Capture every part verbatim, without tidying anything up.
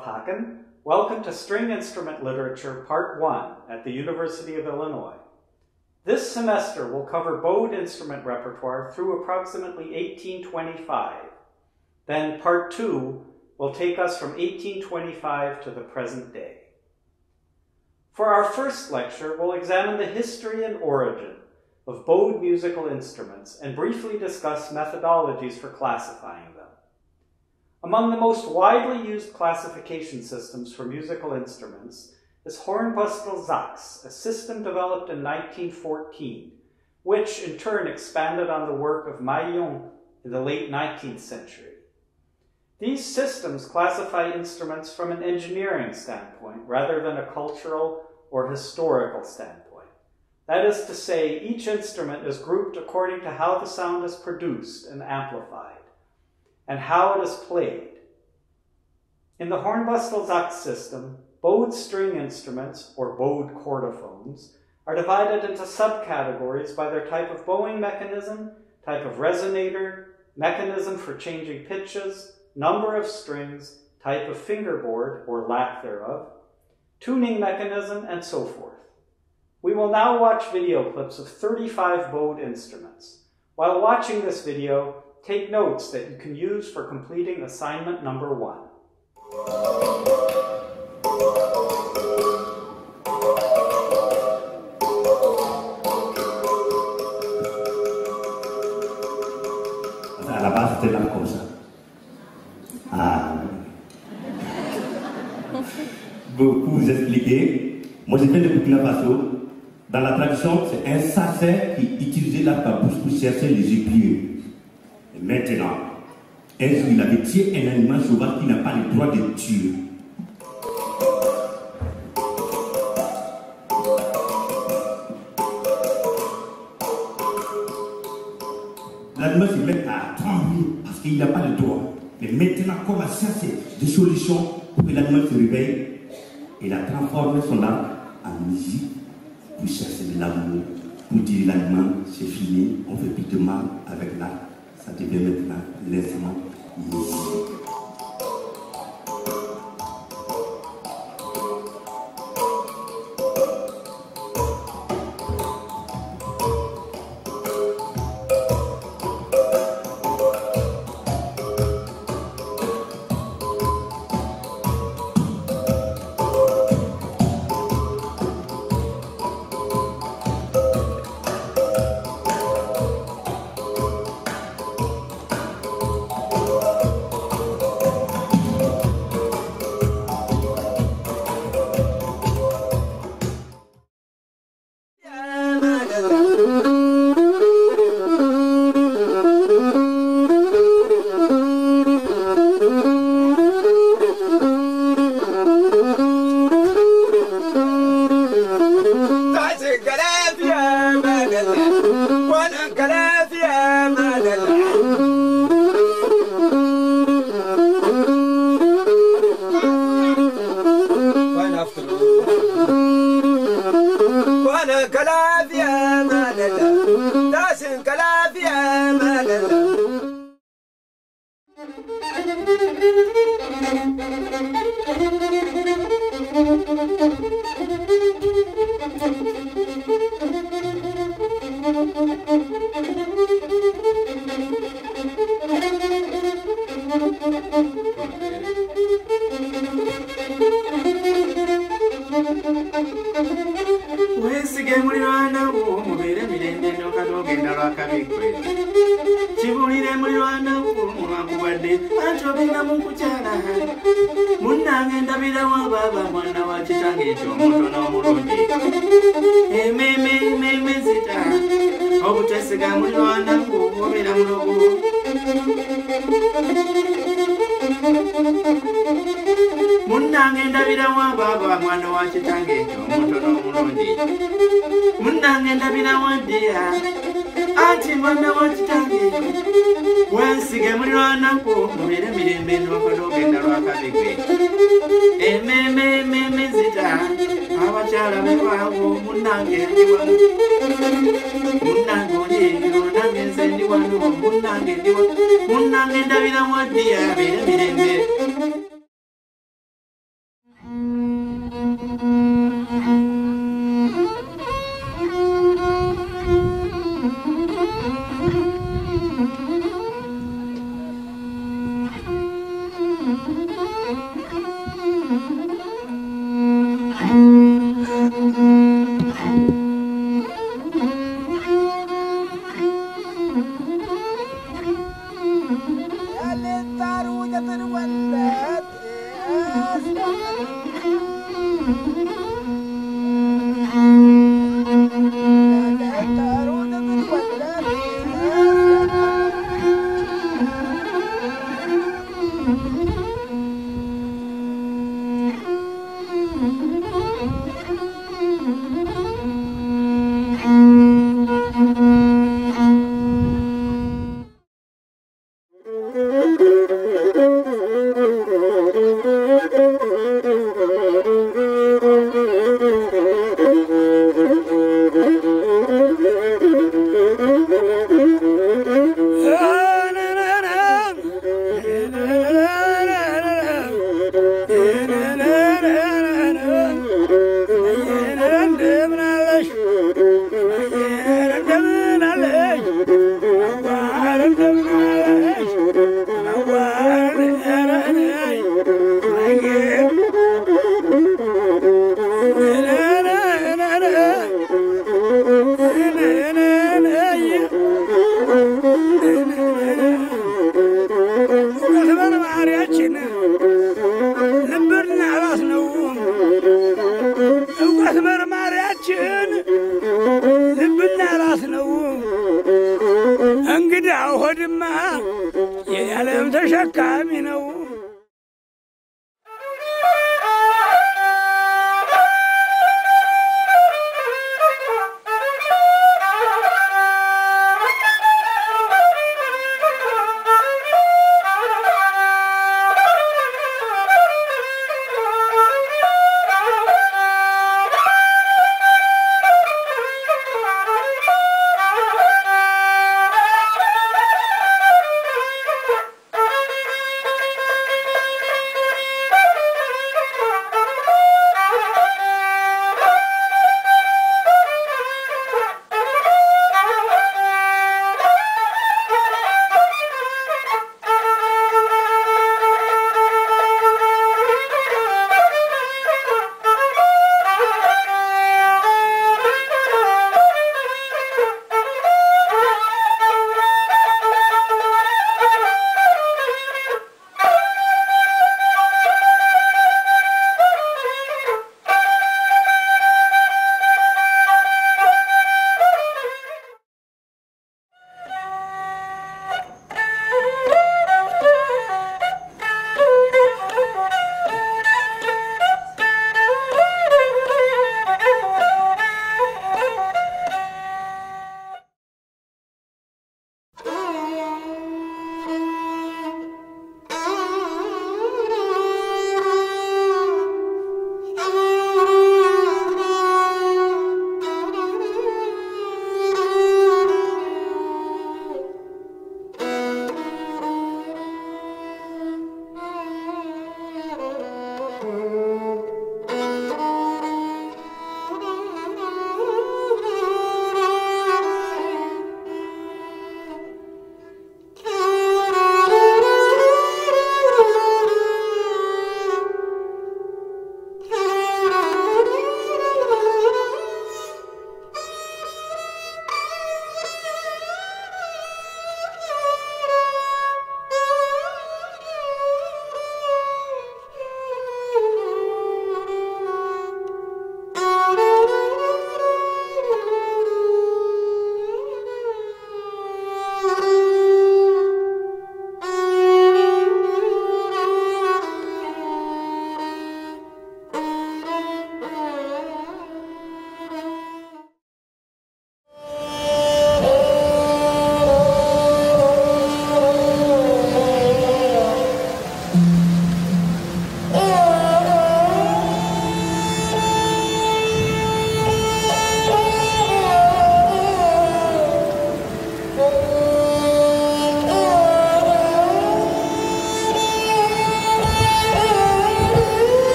Rudolf Haken. Welcome to String Instrument Literature Part one at the University of Illinois. This semester will cover bowed instrument repertoire through approximately eighteen twenty-five. Then Part two will take us from eighteen twenty-five to the present day. For our first lecture, we'll examine the history and origin of bowed musical instruments and briefly discuss methodologies for classifying them. Among the most widely used classification systems for musical instruments is Hornbostel-Sachs, a system developed in nineteen fourteen, which in turn expanded on the work of Maillon in the late nineteenth century. These systems classify instruments from an engineering standpoint rather than a cultural or historical standpoint. That is to say, each instrument is grouped according to how the sound is produced and amplified, and how it is played. In the Hornbostel-Sachs system, bowed string instruments, or bowed chordophones, are divided into subcategories by their type of bowing mechanism, type of resonator, mechanism for changing pitches, number of strings, type of fingerboard, or lack thereof, tuning mechanism, and so forth. We will now watch video clips of thirty-five bowed instruments. While watching this video, take notes that you can use for completing assignment number one. À la base, c'était là comme ça. Ah. Pour vous expliquer, moi je viens de Burkina Faso. Dans la tradition, c'est un sachet qui utilisait la babouche pour chercher les écuyers. Et maintenant, est-ce qu'il avait tué un animal sauvage qui n'a pas le droit de tuer? L'animal se met à trembler parce qu'il n'a pas le droit. Mais maintenant, qu'on va chercher des solutions pour que l'animal se réveille, il a transformé son art en musique pour chercher de l'amour, pour dire l'animal, c'est fini, on ne fait plus de mal avec l'art. Ça devient maintenant l'instrument musique.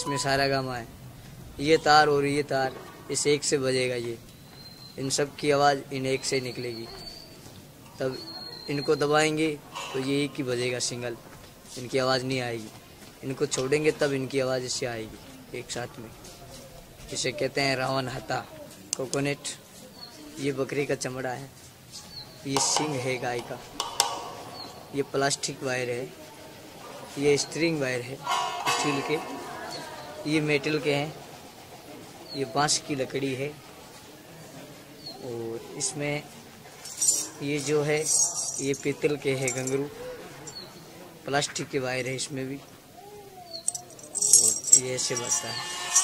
इसमें सारा gamma है। ये तार और ये तार इस एक से बजेगा, ये इन सब की आवाज़ इन एक से निकलेगी। तब इनको दबाएंगे तो ये एक ही बजेगा सिंगल, इनकी आवाज़ नहीं आएगी। इनको छोड़ेंगे तब इनकी आवाज़ इससे आएगी एक साथ में। इसे कहते हैं रावणहत्था। कोकोनट, ये बकरी का चमड़ा है, ये सींग है गाय का, ये प्लास्टिक वायर है, ये स्ट्रिंग वायर है स्टील के, ये मेटल के हैं, ये बांस की लकड़ी है। और इसमें ये जो है ये पीतल के है घुंघरू, प्लास्टिक के वायर है इसमें भी। और ये ऐसे बजता है।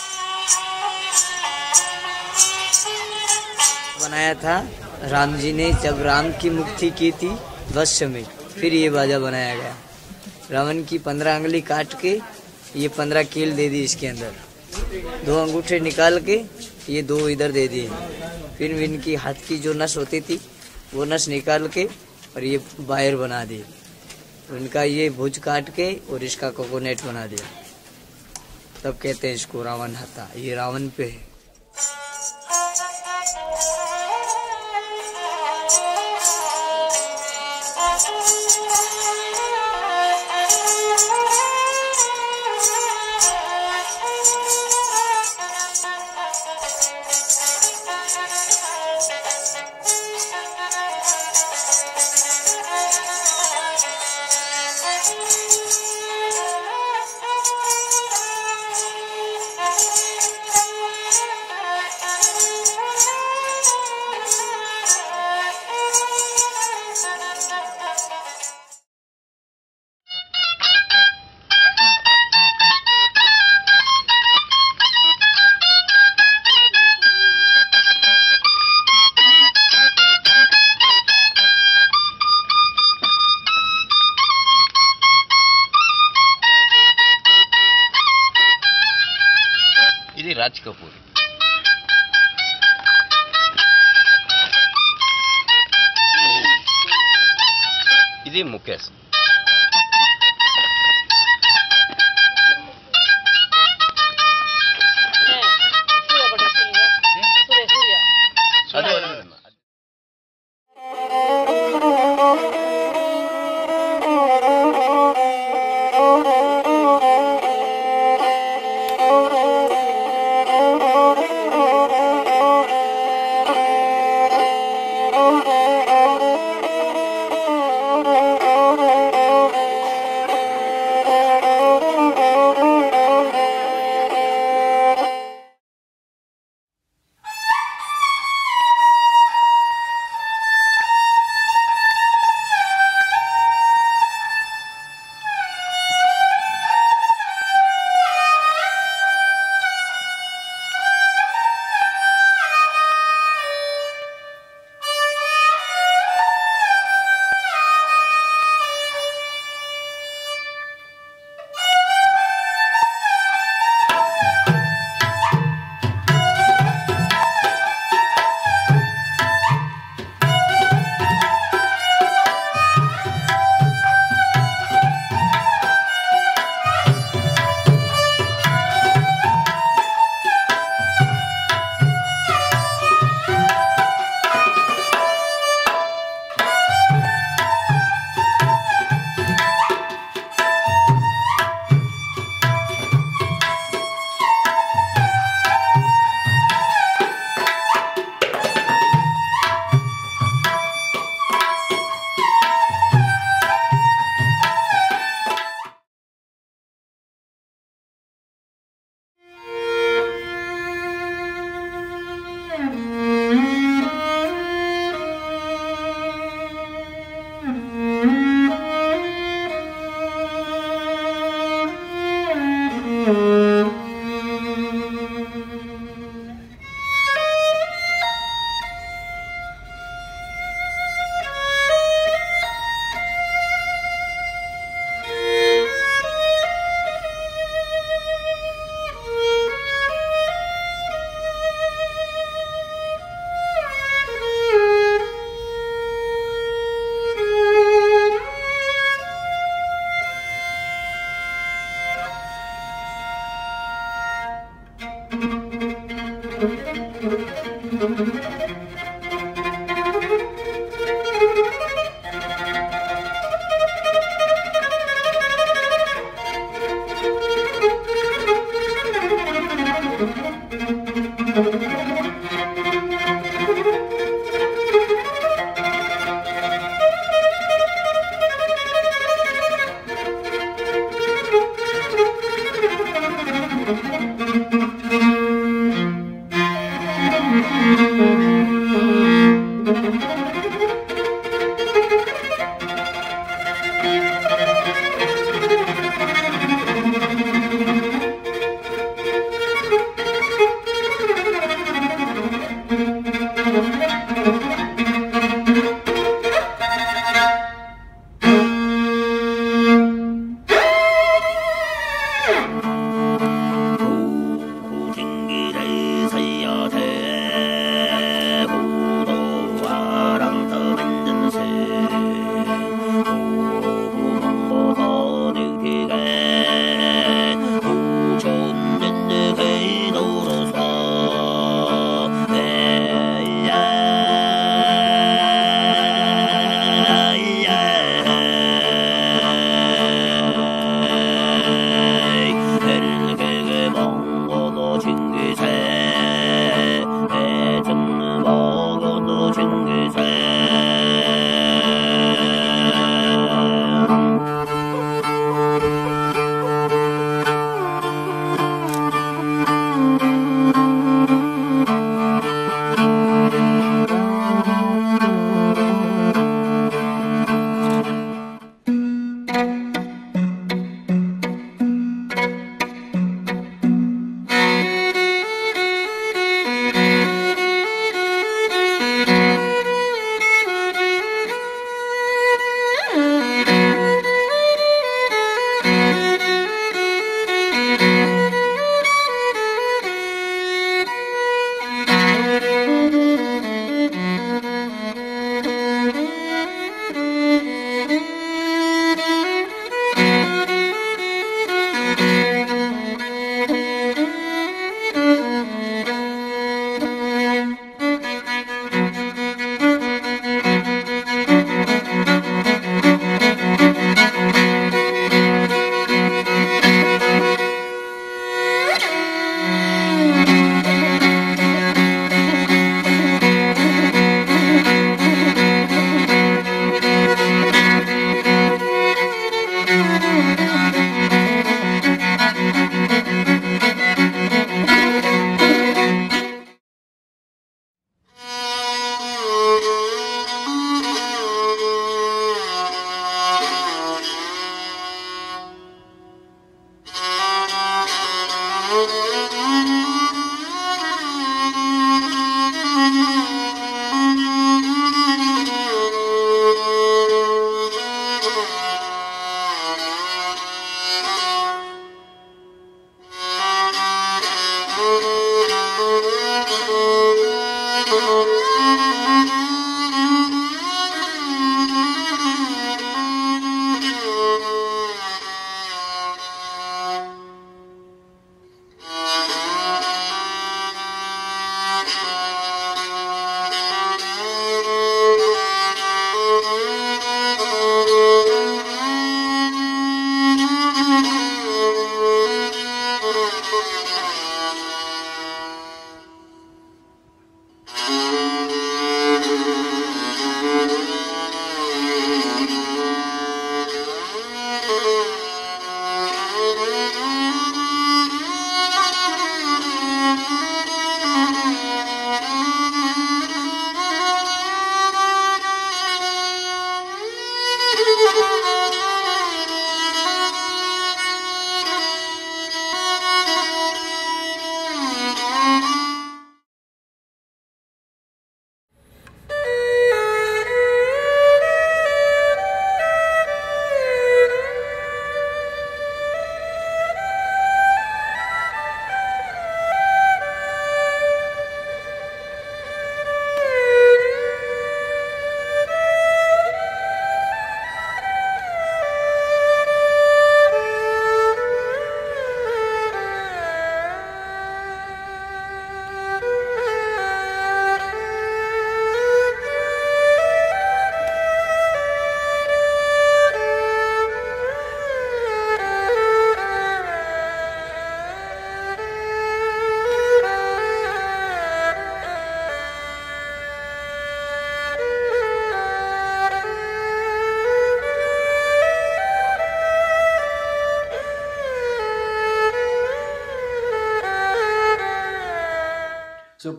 बनाया था राम जी ने जब राम की मुक्ति की थी वश्य में, फिर ये बाजा बनाया गया। रावण की पंद्रह अंगुली काट के ये पंद्रह कील दे दी इसके अंदर, दो अंगूठे निकाल के ये दो इधर दे दिए। फिर इनकी हाथ की जो नस होती थी वो नस निकाल के और ये वायर बना दिए। उनका ये भुज काट के और इसका कोकोनट बना दिया, तब कहते हैं इसको रावणहत्था। ये रावण पे है। राज कपूर, ఇది Mukesh.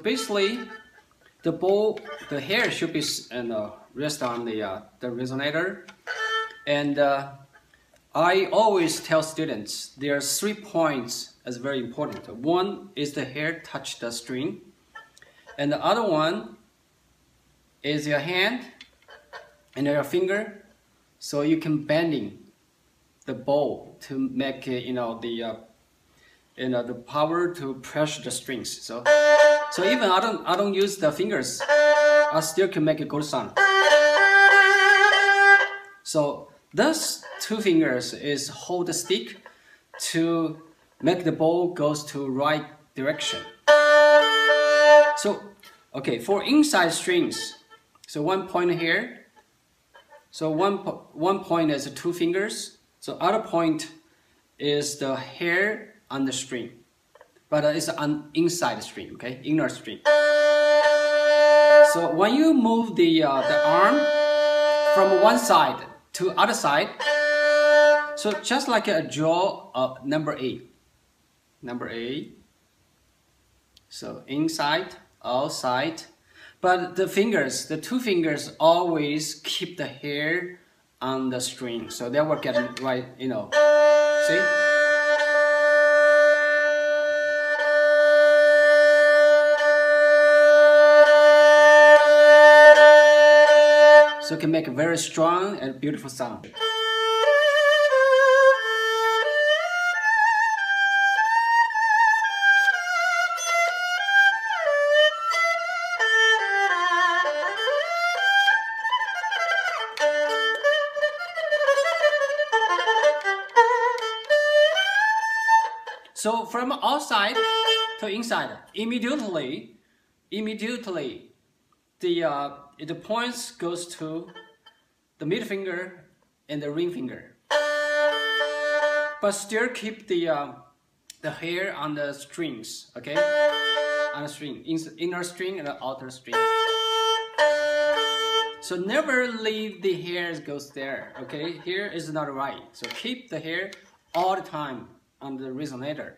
basically, the bow, the hair should be you know, rest on the uh, the resonator, and uh, I always tell students there are three points as very important. One is the hair touch the string, and the other one is your hand and your finger, so you can bending the bow to make you know the uh, you know the power to press the strings. So so even I don't I don't use the fingers, I still can make a good sound. So those two fingers is hold the stick to make the bow goes to right direction. So okay, for inside strings, so one point here. So one po one point is two fingers. So other point is the hair on the string, but uh, it's an inside string, okay, inner string. So when you move the uh, the arm from one side to other side, so just like a draw of number eight, number eight. So inside, outside, but the fingers, the two fingers always keep the hair on the string, so they will get right, you know. See? So it can make a very strong and beautiful sound. So from outside to inside, immediately, immediately, the uh, the points goes to the middle finger and the ring finger, but still keep the uh, the hair on the strings, okay, on the string, inner string and the outer string. So never leave the hair goes there, okay. Here is not right, so keep the hair all the time on the resonator.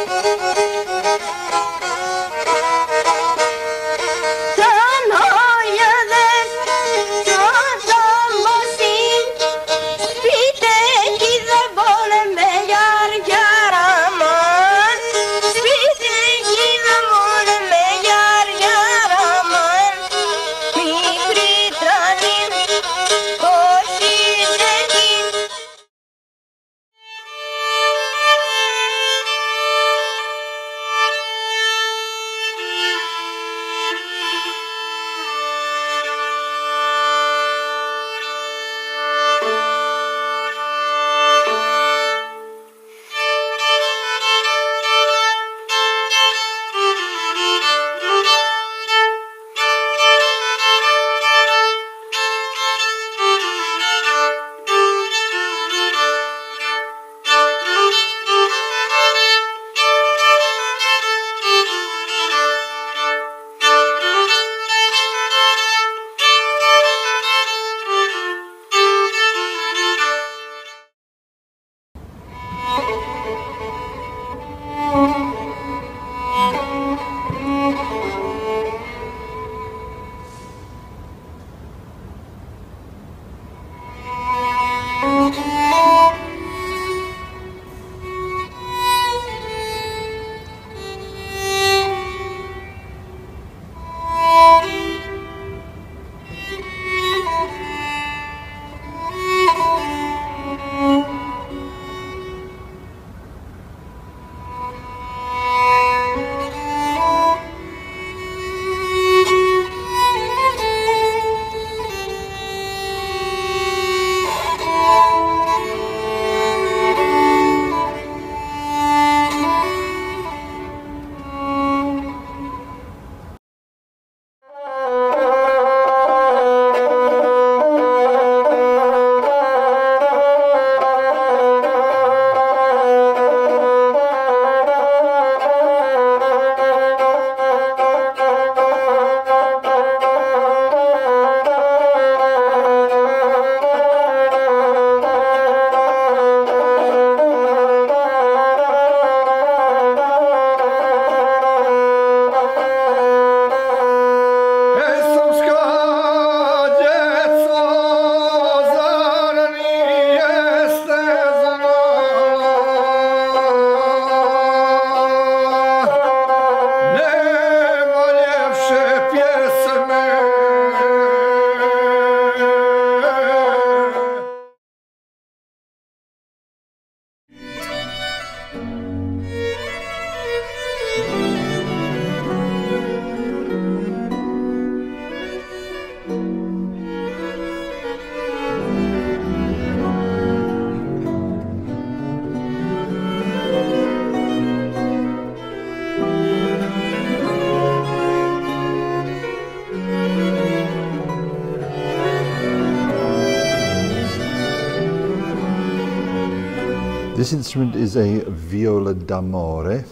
This instrument is a viola d'amore,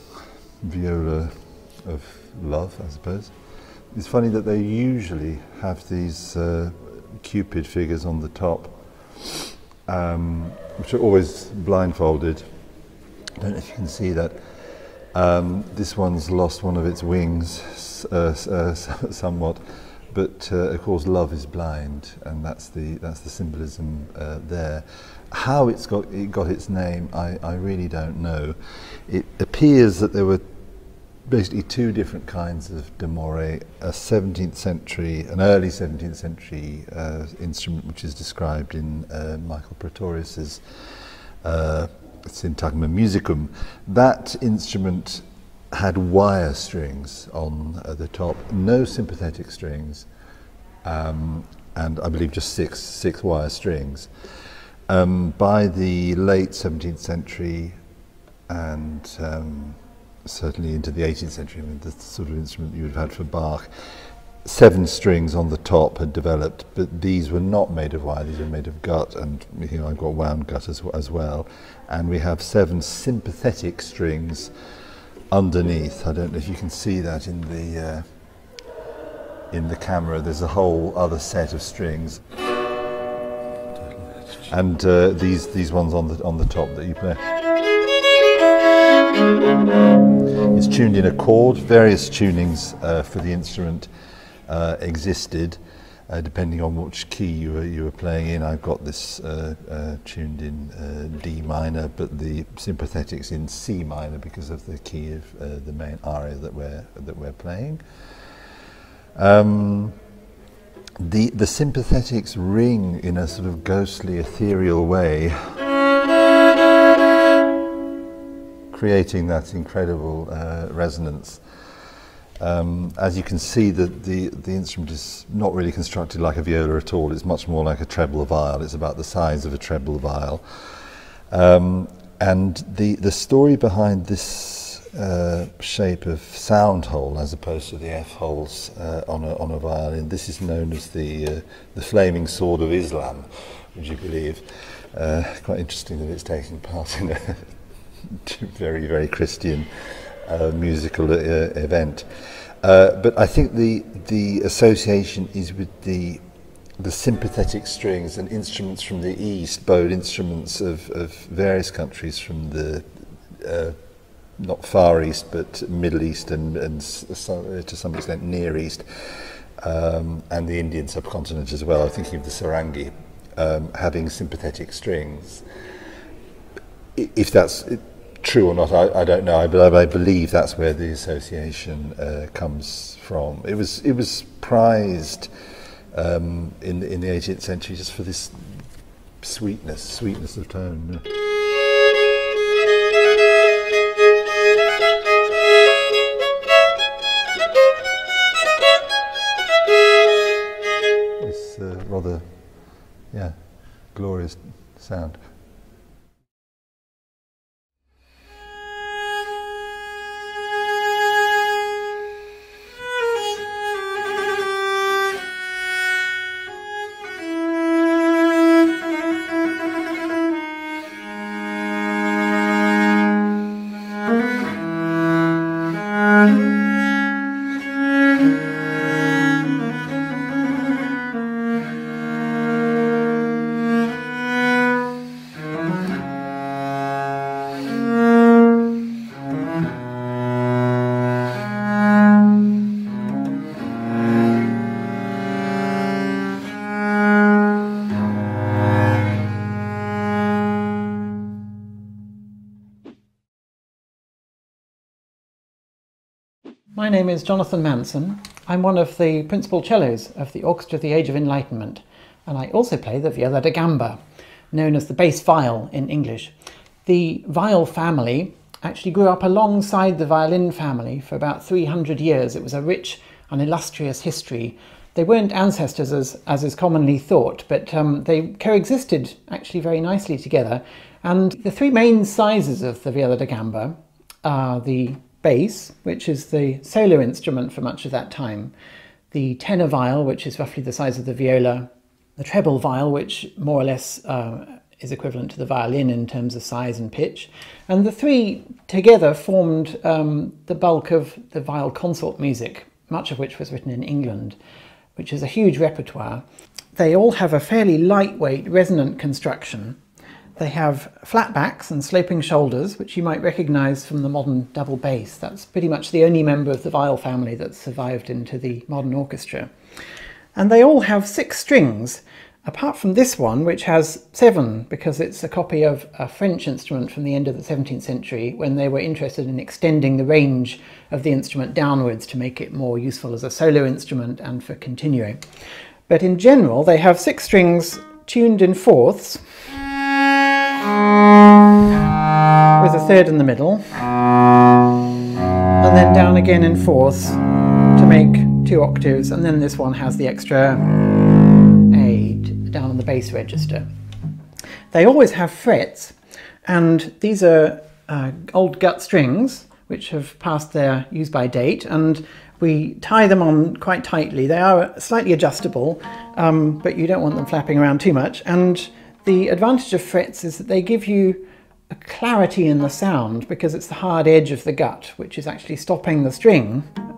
viola of love, I suppose. It's funny that they usually have these uh, Cupid figures on the top, um, which are always blindfolded. I don't know if you can see that. Um, this one's lost one of its wings uh, uh, somewhat, but uh, of course love is blind, and that's the that's the symbolism uh, there. How it's got it got its name, I, I really don't know. It appears that there were basically two different kinds of d'amore: a seventeenth century, an early seventeenth century uh, instrument, which is described in uh, Michael Pretorius's uh, Syntagma Musicum. That instrument had wire strings on uh, the top, no sympathetic strings, um, and I believe just six six wire strings. Um, by the late seventeenth century, and um, certainly into the eighteenth century, I mean, the sort of instrument you would have had for Bach, seven strings on the top had developed, but these were not made of wire, these were made of gut, and you know, I've got wound gut as, as well, and we have seven sympathetic strings underneath. I don't know if you can see that in the uh, in the camera. There's a whole other set of strings, and uh, these these ones on the on the top that you play. tuned in a chord. Various tunings uh, for the instrument uh, existed, uh, depending on which key you were, you were playing in. I've got this uh, uh, tuned in uh, D minor, but the sympathetics in C minor because of the key of uh, the main aria that we're that we're playing. Um, the the sympathetics ring in a sort of ghostly, ethereal way, creating that incredible uh, resonance. Um, as you can see, the, the, the instrument is not really constructed like a viola at all. It's much more like a treble viol. It's about the size of a treble viol. Um, and the, the story behind this uh, shape of sound hole, as opposed to the F holes uh, on, a, on a violin, this is known as the, uh, the flaming sword of Islam, would you believe? Uh, quite interesting that it's taking part in a very, very Christian uh, musical uh, event. Uh, but I think the the association is with the the sympathetic strings and instruments from the East, bowed instruments of, of various countries from the uh, not Far East, but Middle East and, and so, to some extent Near East, um, and the Indian subcontinent as well. I'm thinking of the Sarangi um, having sympathetic strings. If that's true or not, I, I don't know, but I, I believe that's where the association uh, comes from. It was it was prized um, in in the eighteenth century just for this sweetness, sweetness of tone. This uh, rather, yeah, glorious sound. My name is Jonathan Manson. I'm one of the principal cellos of the Orchestra of the Age of Enlightenment, and I also play the viola da gamba, known as the bass viol in English. The viol family actually grew up alongside the violin family for about three hundred years. It was a rich and illustrious history. They weren't ancestors as, as is commonly thought, but um, they coexisted actually very nicely together. And the three main sizes of the viola da gamba are the bass, which is the solo instrument for much of that time, the tenor viol, which is roughly the size of the viola, the treble viol, which more or less uh, is equivalent to the violin in terms of size and pitch, and the three together formed um, the bulk of the viol consort music, much of which was written in England, which is a huge repertoire. They all have a fairly lightweight resonant construction. They have flat backs and sloping shoulders, which you might recognise from the modern double bass. That's pretty much the only member of the viol family that's survived into the modern orchestra. And they all have six strings, apart from this one, which has seven, because it's a copy of a French instrument from the end of the seventeenth century, when they were interested in extending the range of the instrument downwards to make it more useful as a solo instrument and for continuo. But in general, they have six strings tuned in fourths, with a third in the middle, and then down again in fourths to make two octaves, and then this one has the extra eight down on the bass register. They always have frets, and these are uh, old gut strings which have passed their use by date, and we tie them on quite tightly. They are slightly adjustable, um, but you don't want them flapping around too much. And the advantage of frets is that they give you a clarity in the sound, because it's the hard edge of the gut which is actually stopping the string,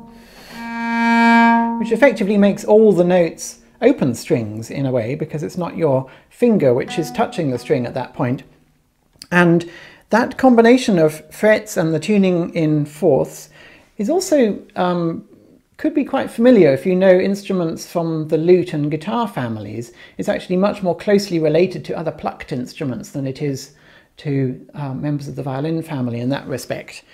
which effectively makes all the notes open strings in a way, because it's not your finger which is touching the string at that point. And that combination of frets and the tuning in fourths is also um, could be quite familiar if you know instruments from the lute and guitar families. It's actually much more closely related to other plucked instruments than it is to uh, members of the violin family in that respect.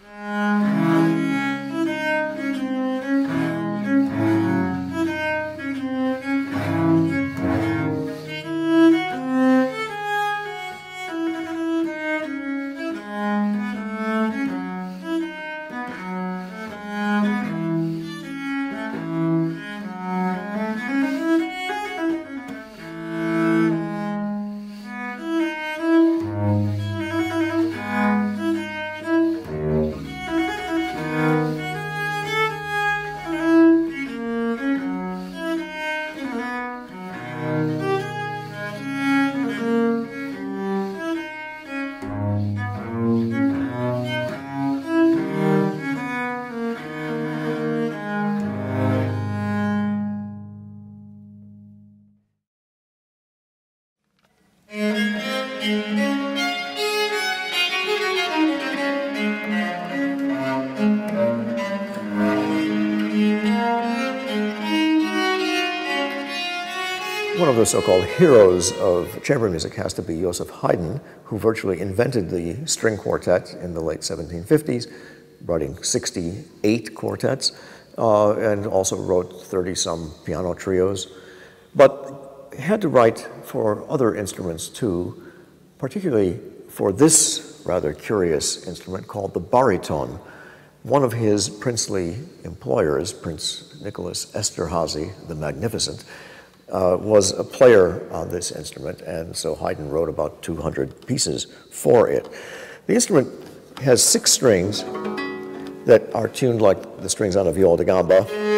One of the so-called heroes of chamber music has to be Joseph Haydn, who virtually invented the string quartet in the late seventeen fifties, writing sixty-eight quartets, uh, and also wrote thirty-some piano trios, but had to write for other instruments too, particularly for this rather curious instrument called the baritone. One of his princely employers, Prince Nicholas Esterhazy the Magnificent, Uh, was a player on this instrument, and so Haydn wrote about two hundred pieces for it. The instrument has six strings that are tuned like the strings on a viola da gamba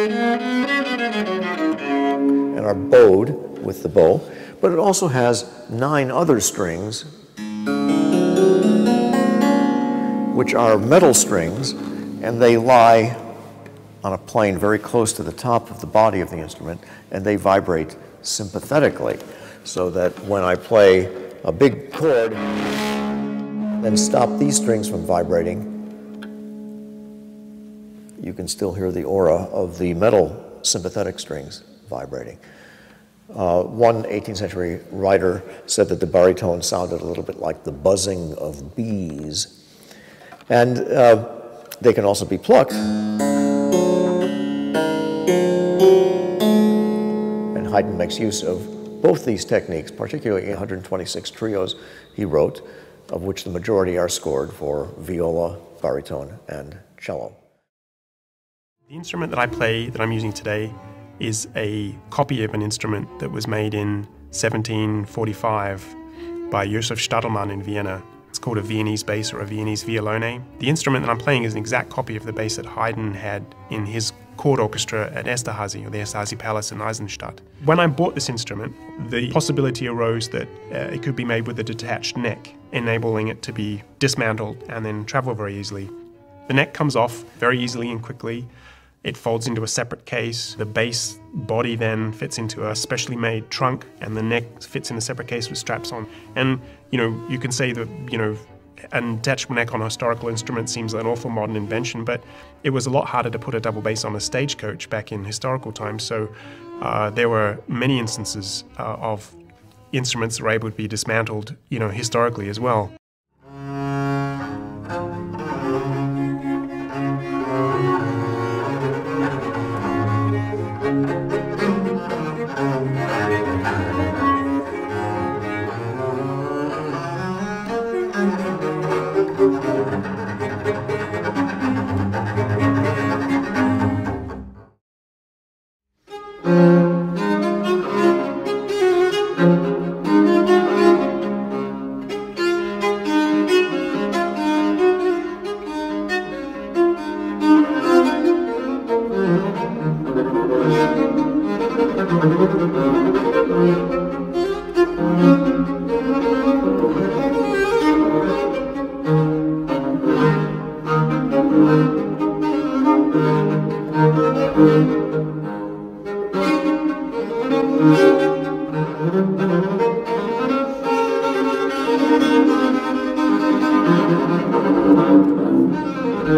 and are bowed with the bow, but it also has nine other strings which are metal strings, and they lie on a plane very close to the top of the body of the instrument, and they vibrate sympathetically, so that when I play a big chord, then stop these strings from vibrating, you can still hear the aura of the metal sympathetic strings vibrating. Uh, one eighteenth century writer said that the baritone sounded a little bit like the buzzing of bees. And uh, they can also be plucked. Haydn makes use of both these techniques, particularly one hundred twenty-six trios he wrote, of which the majority are scored for viola, baritone, and cello. The instrument that I play, that I'm using today, is a copy of an instrument that was made in seventeen forty-five by Josef Stadelmann in Vienna. It's called a Viennese bass or a Viennese Violone. The instrument that I'm playing is an exact copy of the bass that Haydn had in his court orchestra at Esterhazy, or the Esterhazy Palace in Eisenstadt. When I bought this instrument, the possibility arose that uh, it could be made with a detached neck, enabling it to be dismantled and then travel very easily. The neck comes off very easily and quickly. It folds into a separate case. The bass body then fits into a specially made trunk, and the neck fits in a separate case with straps on. And, you know, you can say that, you know, an attached neck on a historical instrument seems an awful modern invention, but it was a lot harder to put a double bass on a stagecoach back in historical times. So uh, there were many instances uh, of instruments that were able to be dismantled, you know, historically as well.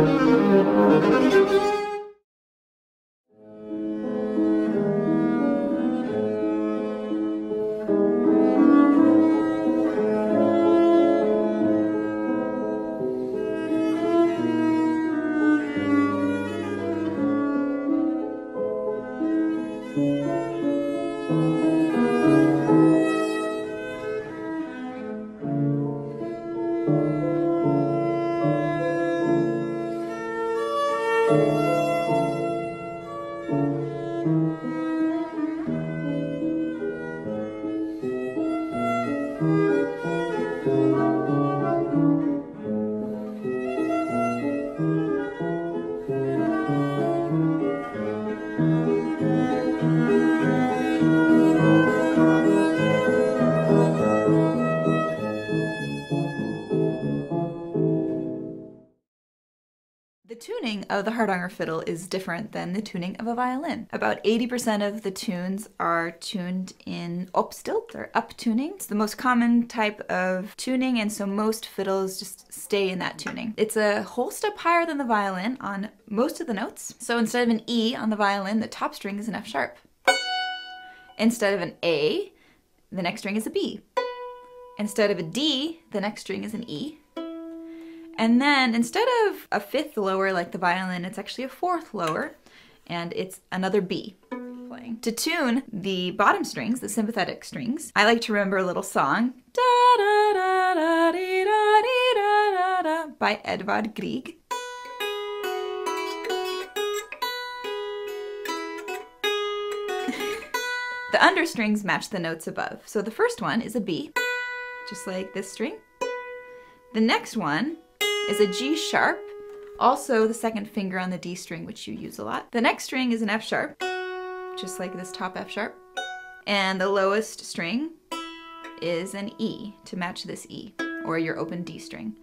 The tuning of the Hardanger fiddle is different than the tuning of a violin. About eighty percent of the tunes are tuned in upstilt or up tuning. It's the most common type of tuning, and so most fiddles just stay in that tuning. It's a whole step higher than the violin on most of the notes. So instead of an E on the violin, the top string is an F sharp. Instead of an A, the next string is a B. Instead of a D, the next string is an E. And then instead of a fifth lower like the violin, it's actually a fourth lower, and it's another B playing. To tune the bottom strings, the sympathetic strings, I like to remember a little song, da da da da dee da dee da da da, by Edvard Grieg. The understrings match the notes above. So the first one is a B, just like this string. The next one is a G sharp, also the second finger on the D string, which you use a lot. The next string is an F sharp, just like this top F sharp. And the lowest string is an E to match this E, or your open D string.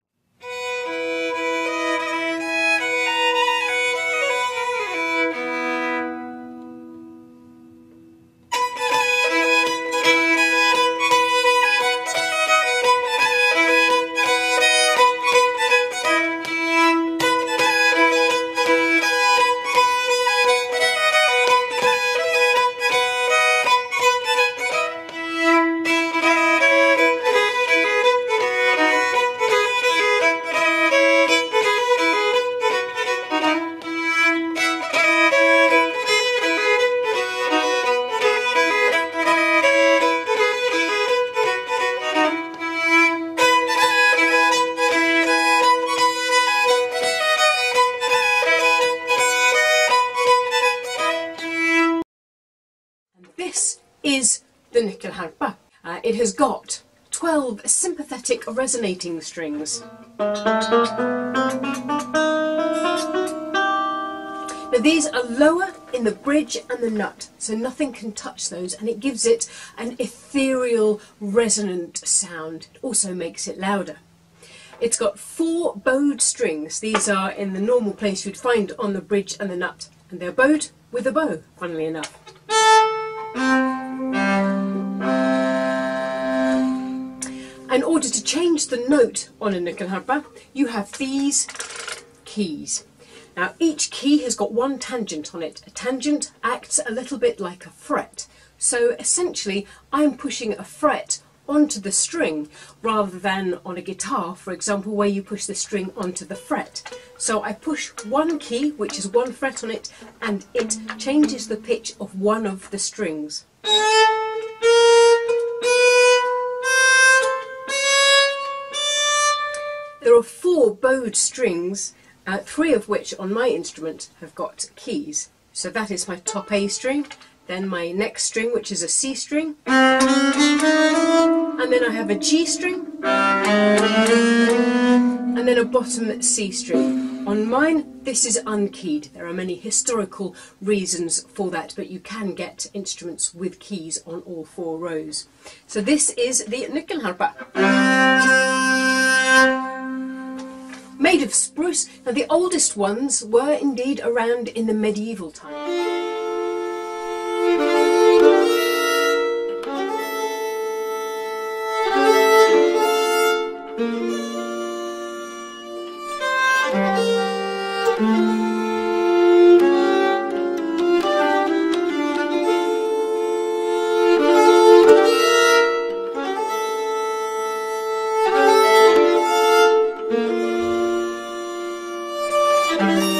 This is the nyckelharpa. Uh, it has got twelve sympathetic resonating strings. Now these are lower in the bridge and the nut, so nothing can touch those, and it gives it an ethereal, resonant sound. It also makes it louder. It's got four bowed strings. These are in the normal place you'd find on the bridge and the nut, and they're bowed with a bow, funnily enough. In order to change the note on a nyckelharpa, you have these keys. Now each key has got one tangent on it. A tangent acts a little bit like a fret. So essentially I'm pushing a fret onto the string rather than on a guitar, for example, where you push the string onto the fret. So I push one key, which is one fret on it, and it changes the pitch of one of the strings. There are four bowed strings, uh, three of which on my instrument have got keys. So that is my top A string, then my next string, which is a C string, and then I have a G string, and then a bottom C string. On mine, this is unkeyed. There are many historical reasons for that, but you can get instruments with keys on all four rows. So this is the nyckelharpa. Made of spruce. Now the oldest ones were indeed around in the medieval time. Thank you.